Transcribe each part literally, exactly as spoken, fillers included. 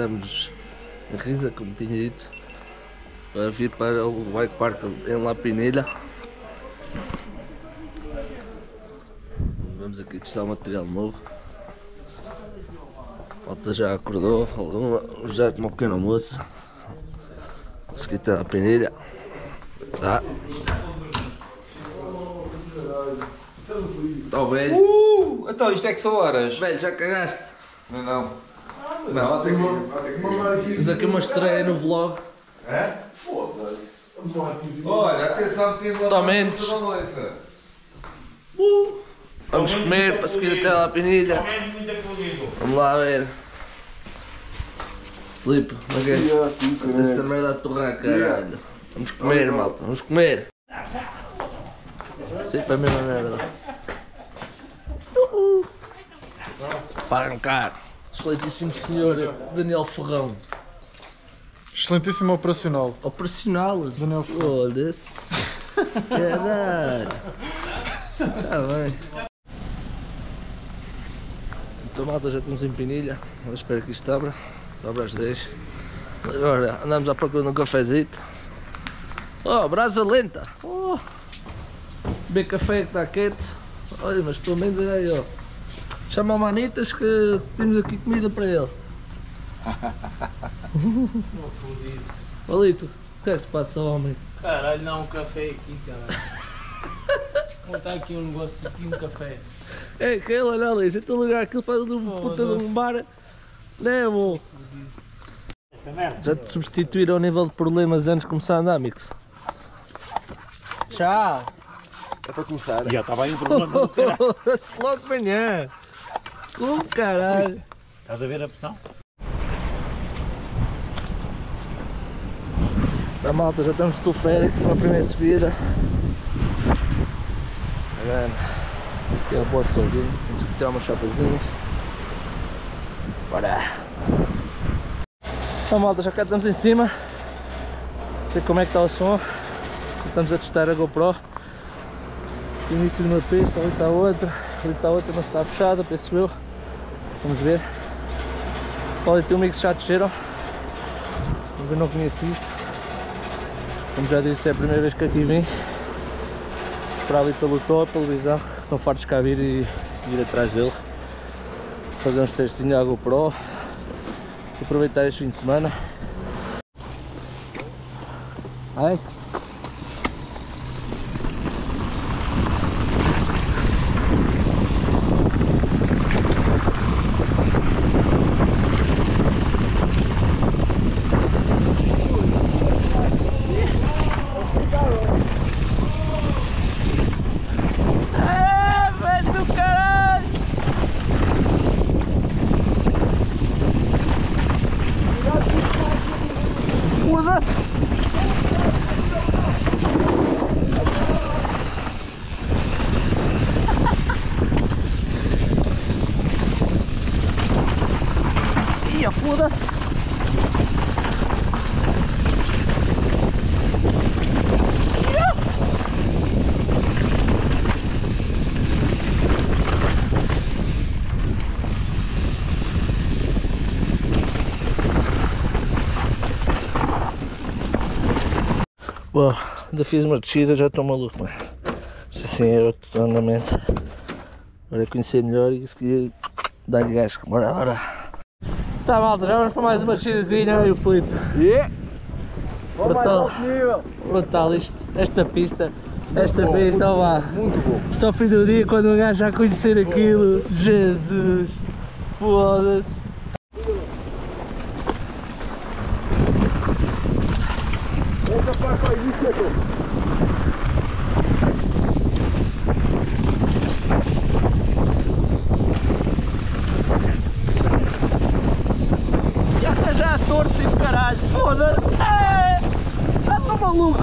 estamos em Risa, como tinha dito, para vir para o Bike Park em Lapinilha. Vamos aqui testar o material novo. A malta já acordou, já tomou um pequeno almoço. Vamos aqui ter a Lapinilha. Tá. Está o velho. Uh, então isto é que são horas. Velho, já cagaste? Não, não. Não, vai ter que... Fiz aqui uma estreia no vlog. É? Foda-se. Olha, atenção, tem lá Totalmente. Uh, vamos comer para seguir até lá a Pinilha. Vamos lá ver. Filipe, não queres? Essa merda a torrar, caralho. Vamos comer, malta, vamos comer. Sempre a mesma merda. Uhul. Para arrancar. Excelentíssimo senhor Daniel Ferrão. Excelentíssimo operacional. Operacional? Daniel Ferrão. Foda-se. Caralho. Está bem. Então, malta, já estamos em Pinilha. Eu espero que isto abra. Abre às dez. Agora andamos à procura de um cafezito. Oh, brasa lenta. Oh. Beber café que está quieto. Olha, mas pelo menos é aí, ó. Chama o Manitas que temos aqui comida para ele. Olito, o que é que se passa, homem? Caralho, não, um café aqui, caralho. Vou botar aqui um negócio aqui, um café. É aquele, olha ali, a gente a ligar aquilo faz um oh, puta de um bar. Não é bom? Já te substituíram ao nível de problemas antes de começar a andar, amigos? Já! É para começar. Já estava aí um problema. Se logo de manhã! Como caralho! Estás a ver a pressão? Tá, malta, já estamos de teleférico para a primeira subida. Agora, aqui eu não posso sozinho, temos que tirar umas chapazinhas. Bora! Então, malta, já cá estamos em cima. Não sei como é que está o som. Estamos a testar a GoPro. Início de uma pista, ali está outra, ali está outra, mas está fechada, penso eu. Vamos ver. Olha, tem um mix já desceram. Vamos ver, não conheci isto. Como já disse, é a primeira vez que aqui vim. Esperar ali pelo top, pelo Bizarro, que estão fartos de cá vir e ir atrás dele. Fazer uns testinhos à GoPro. Aproveitar este fim de semana. Ai. Ia, foda-se! Bom, ainda fiz uma descida, já estou maluco, mas isto assim é outro andamento. Agora é conhecer melhor e seguir dar-lhe gás. Bora, bora! Tá, malta, já vamos para mais uma descidazinha e o Filipe. Yeah. Brutal, brutal isto, esta pista, esta pista, ó lá. Muito bom. Isto ao fim do dia, quando um gajo já conhecer aquilo, Jesus, foda-se. Já está já a torce e caralho, foda-se. É, já estou maluco.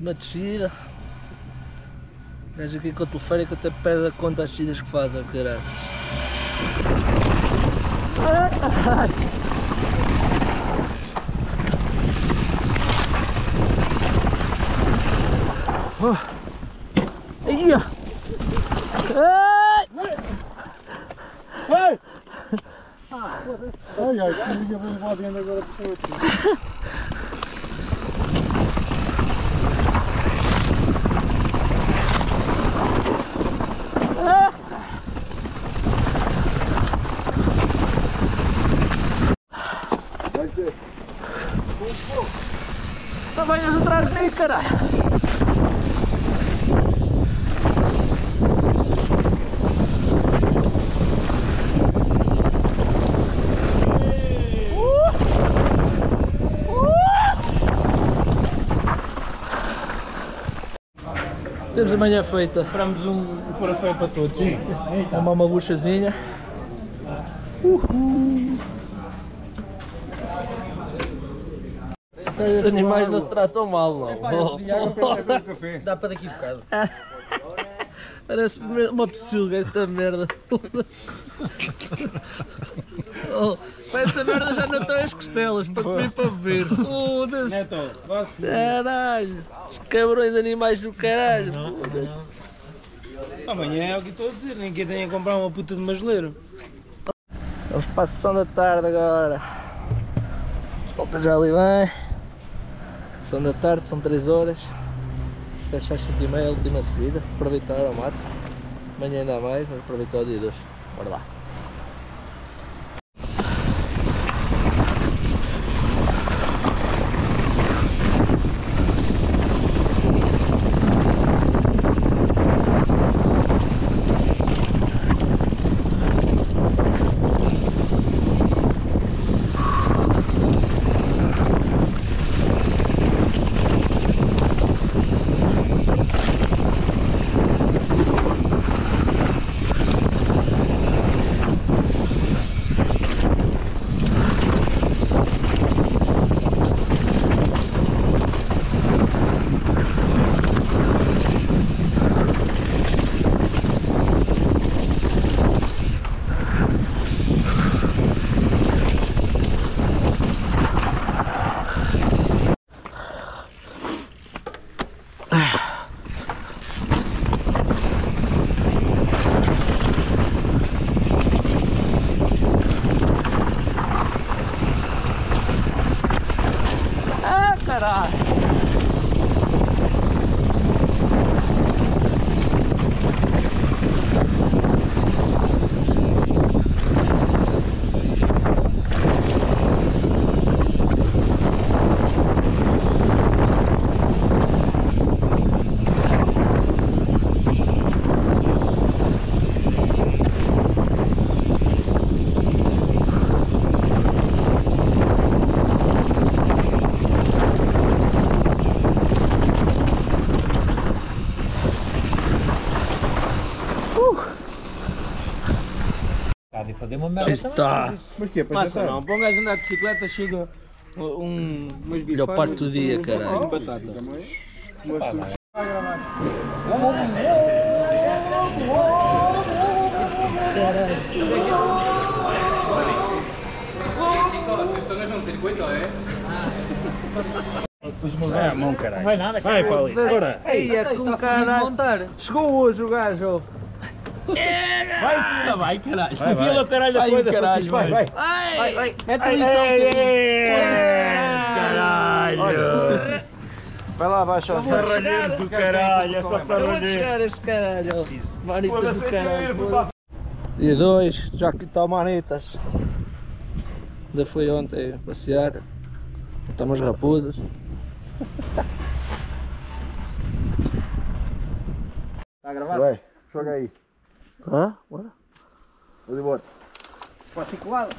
uma descida. O gajo aqui com o teleférico até perde a conta as descidas que faz, ó caraças. Oh. Aí, ó. Ai! Vai! Ai, ai, que ninguém vai levar dentro agora por aqui. Não venhas atrás de mim, caralho! Temos a manhã feita. Compramos um fora feio para todos. Sim. Uma mabuchazinha. Uhul. Os animais não se tratam mal, não. Dá para daqui a bocado. Parece uma psilga esta merda. Oh, para essa merda já não estão as costelas para comer para beber. Foda-se. Neto, posso? Caralho. Os cabrões animais do caralho. Foda-se. Amanhã é o que estou a dizer, ninguém tem a comprar uma puta de uma geleira. Eles passam da tarde agora. Volta já ali bem. São da tarde, são três horas. Fecha às cinco e meia, a última subida. Aproveitar ao máximo. Amanhã ainda há mais, mas aproveitar o dia de hoje. Bora lá. Caralho! De fazer uma merda. Está! Mas que é para Massa jantar? não, para um gajo andar de bicicleta chega um, umas Melhor bifeiras parte do dia, caralho. e batata. Vai a mão, caralho. Vai nada, vai, Paulinho. Bora. Ei, é com caralho! Chegou hoje o gajo! Vai, está bem, caralho. Enfia-lhe o caralho da Vai, coisa, caralho, Francisco, vai, vai. Ai! Vai, vai, mete Ai, ali só um ai, bocadinho. Caralho. Vai lá abaixo. Farralheiro do caralho, é só Acabou de farralheiro. chegar este caralho! Manitas do caralho! foda-se. Dia dois, já aqui está o Manitas. Ainda foi ontem passear. Estamos raposas. Está a gravar? Vai, joga aí. Tá? Bora. Vou embora. Posso ir colado?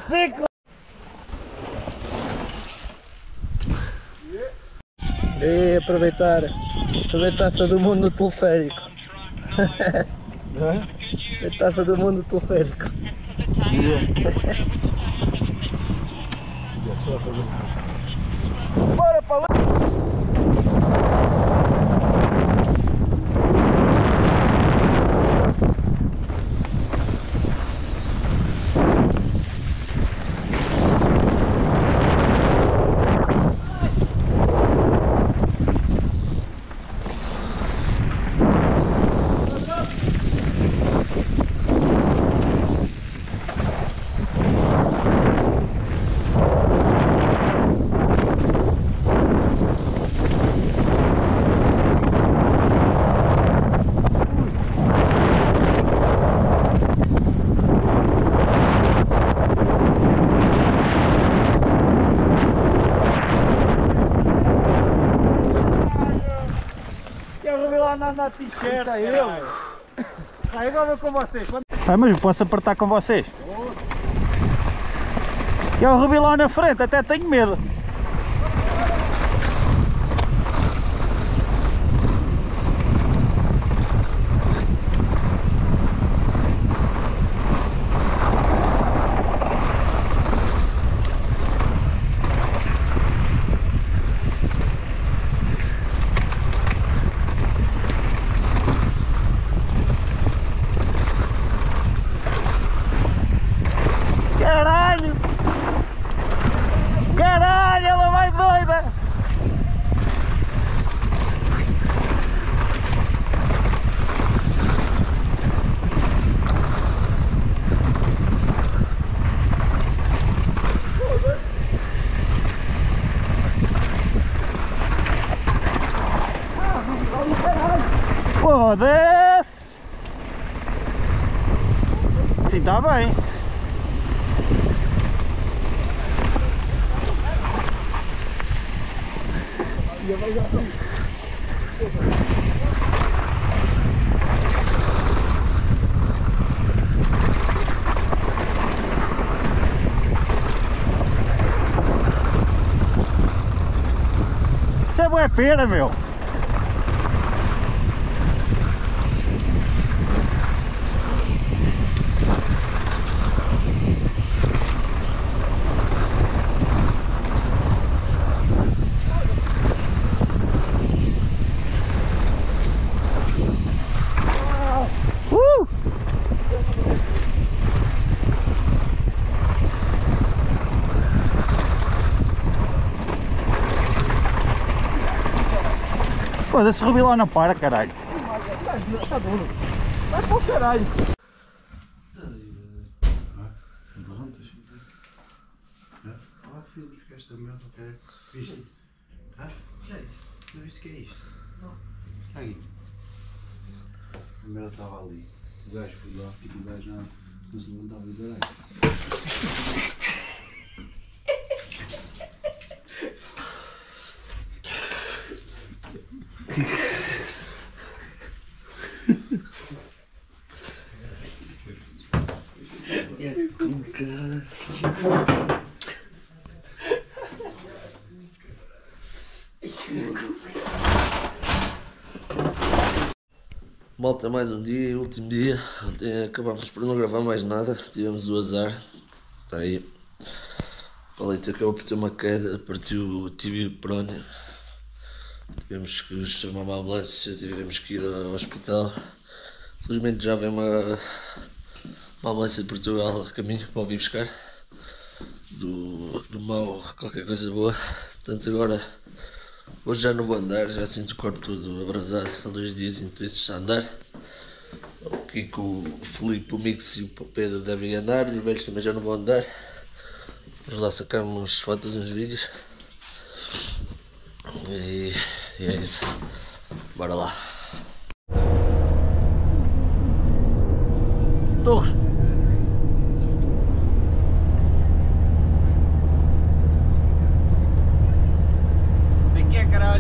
seco! E aproveitar, aproveitar-se do mundo no teleférico. Aproveitar-se do mundo no teleférico. Bora para lá! Na t-shirt, Aí, aí agora eu vou com vocês. Ah, mas eu posso apertar com vocês? Eu revi lá na frente, até tenho medo. Caralho! Caralho, ela vai doida! Foda-se! Sim, tá bem. Isso é boa pena, meu. Uh! Foda-se, Rubi lá não para, caralho. Vai para o caralho. Ah, filho, que esta merda, cara. Viste? Ah? O que é isto? Não viste o que é isto? Não. Está aí. A merda estava ali. O gajo foi lá, e o gajo não, não se levantava do caralho. É com cara. Malta, mais um dia, último dia. Ontem acabámos por não gravar mais nada, tivemos o azar. Está aí. O Palito acabou por ter uma queda, partiu o tibio peróneo. Tivemos que chamar uma ambulância, tivemos que ir ao hospital. Felizmente já vem uma, uma ambulância de Portugal a caminho para o vir buscar. Do, do mal, qualquer coisa boa. Portanto, agora, hoje já não vou andar, já sinto o corpo todo abrasado. São dois dias intensos a andar. O Kiko, o Filipe, o Mix e o Pedro devem andar, os velhos também já não vão andar. Vamos lá sacar umas fotos, uns vídeos. E, e é isso. Bora lá. Torres. Vem aqui, caralho.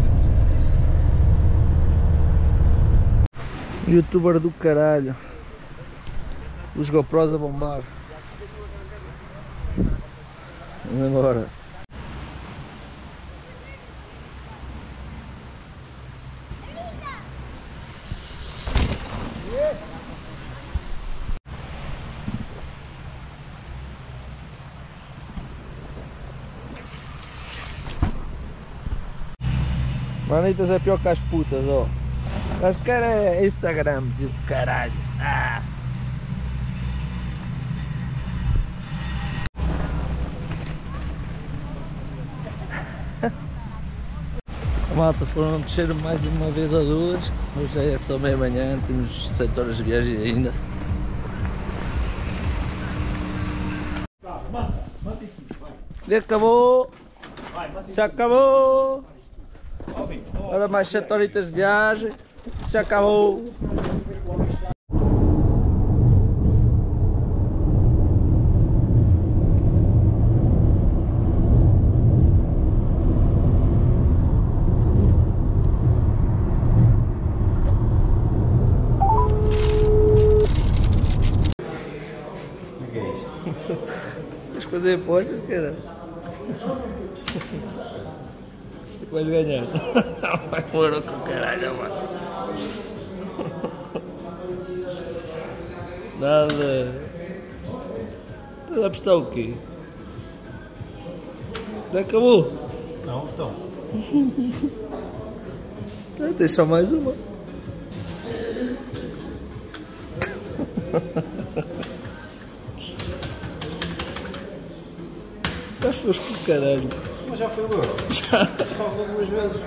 Youtuber do caralho. Os GoPros a bombar. Vamos embora. Manitas é pior que as putas, ó. Mas cara é Instagram, de caralho. Ah. Malta, foram descer mais uma vez ou duas. Hoje é só meia manhã, temos sete horas de viagem ainda. E acabou! Se acabou! Agora mais sete horitas de viagem. Se acabou! Tens que fazer apostas, cara. Vais ganhar. Vai pôr com o caralho, mano. Nada. Estás a apostar o quê? Já acabou? Não, então. Ah, tens só mais uma. Já foste com o caralho. Mas já foi o euro. Já. Já falou duas vezes.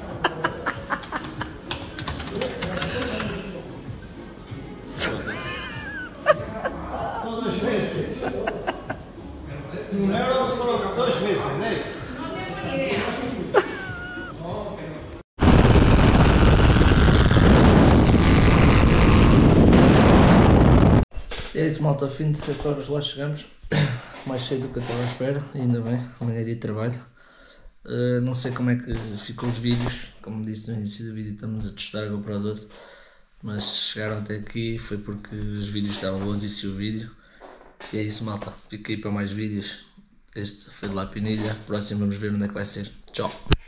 São duas vezes. Um euro são duas vezes, não é? É isso, malta, fim de sete horas lá chegamos. Mais cedo do que eu estava à espera, ainda bem, amanhã é dia de trabalho. Uh, não sei como é que ficou os vídeos, como disse no início do vídeo, estamos a testar a GoPro doze, mas chegaram até aqui foi porque os vídeos estavam bons e se o vídeo. E é isso, malta, fica aí para mais vídeos. Este foi de La Pinilha, próximo vamos ver onde é que vai ser. Tchau!